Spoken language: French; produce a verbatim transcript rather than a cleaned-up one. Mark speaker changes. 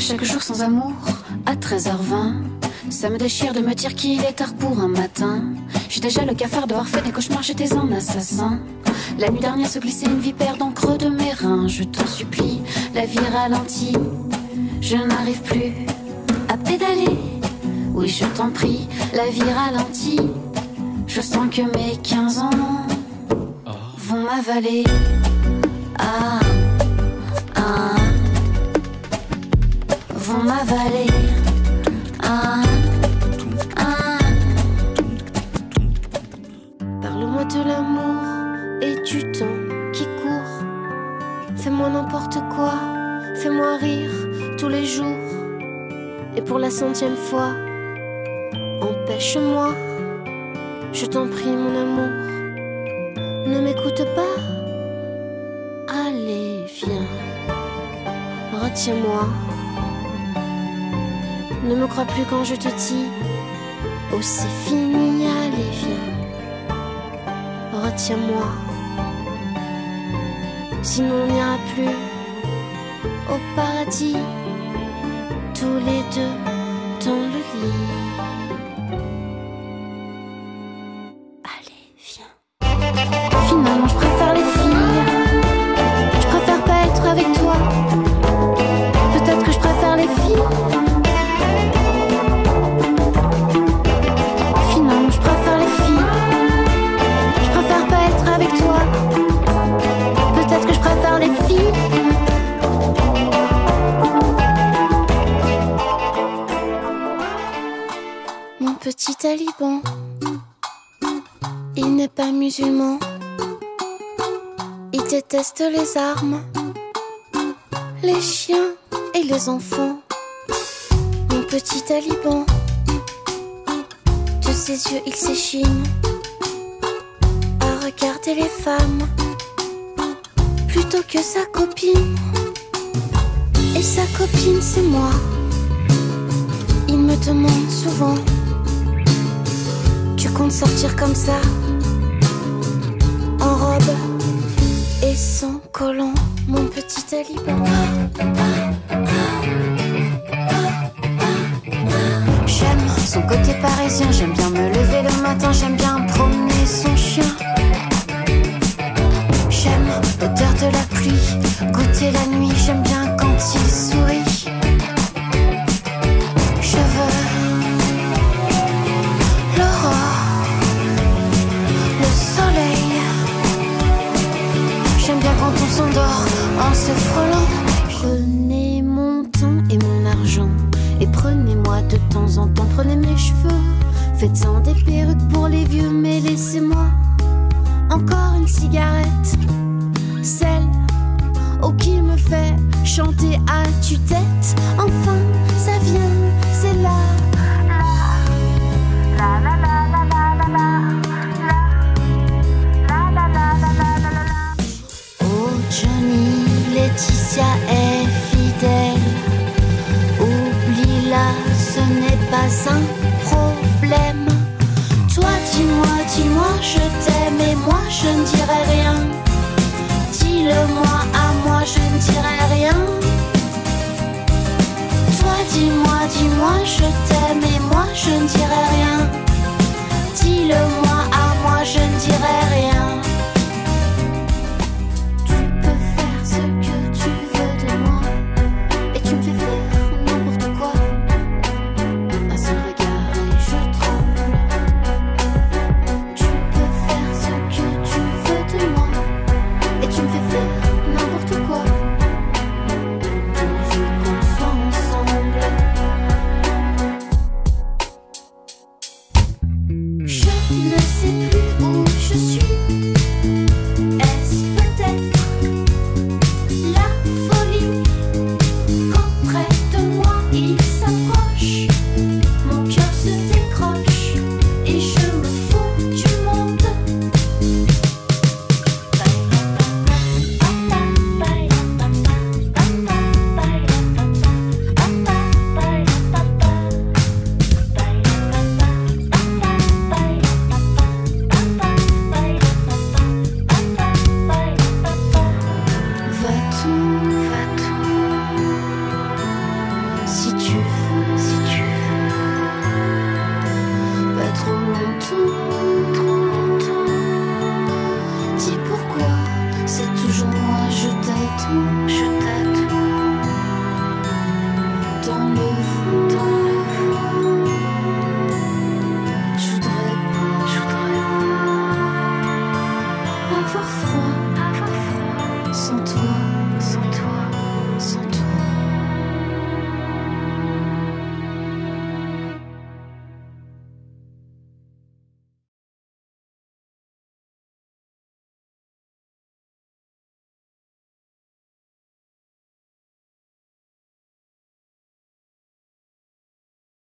Speaker 1: chaque jour sans amour, à treize heures vingt. Ça me déchire de me dire qu'il est tard pour un matin. J'ai déjà le cafard d'avoir fait des cauchemars, j'étais un assassin. La nuit dernière se glissait une vipère dans le creux de mes reins. Je t'en supplie, la vie ralentit. Je n'arrive plus à pédaler. Oui, je t'en prie, la vie ralentit. Je sens que mes quinze ans vont m'avaler. Ah, ah, vont m'avaler. Ah, ah. Parle-moi de l'amour et du temps qui court. Fais-moi n'importe quoi, fais-moi rire tous les jours. Et pour la centième fois, empêche-moi, je t'en prie mon amour. Ne m'écoute pas, allez viens, retiens-moi. Ne me crois plus quand je te dis, oh c'est fini, allez viens, retiens-moi. Sinon on n'ira plus au paradis, tous les deux dans le lit. Allez viens. Finalement je préfère les filles, je préfère pas être avec toi. Peut-être que je préfère les filles. Finalement je préfère les filles, je préfère pas être avec toi. Peut-être que je préfère les filles. Mon petit taliban, il n'est pas musulman. Il déteste les armes, les chiens et les enfants. Mon petit taliban, de ses yeux il s'échine à regarder les femmes plutôt que sa copine. Et sa copine c'est moi. Il me demande souvent, tu comptes sortir comme ça, en robe et sans collant, mon petit taliban. J'aime son côté parisien, j'aime bien me lever le matin, j'aime bien promener son chien. J'aime l'odeur de la pluie, goûter la nuit, j'aime bien quand il sourit. Je veux l'aurore, le soleil. J'aime bien quand on s'endort en se frôlant. Prenez mon temps et mon argent, et prenez-moi de temps en temps, prenez mes cheveux. Faites-en des perruques pour les vieux, mais laissez-moi encore une cigarette, celle oh qui me fait chanter à tue-tête. Enfin, ça vient, c'est là. La la la la la la la la la la la la la la. Oh Johnny, Laetitia est fidèle. Oublie-la, ce n'est pas un problème. Toi, dis-moi, dis-moi, je t'aime et moi je ne dirai rien. Dis-le-moi à moi, je ne dirai rien. Toi, dis-moi, dis-moi, je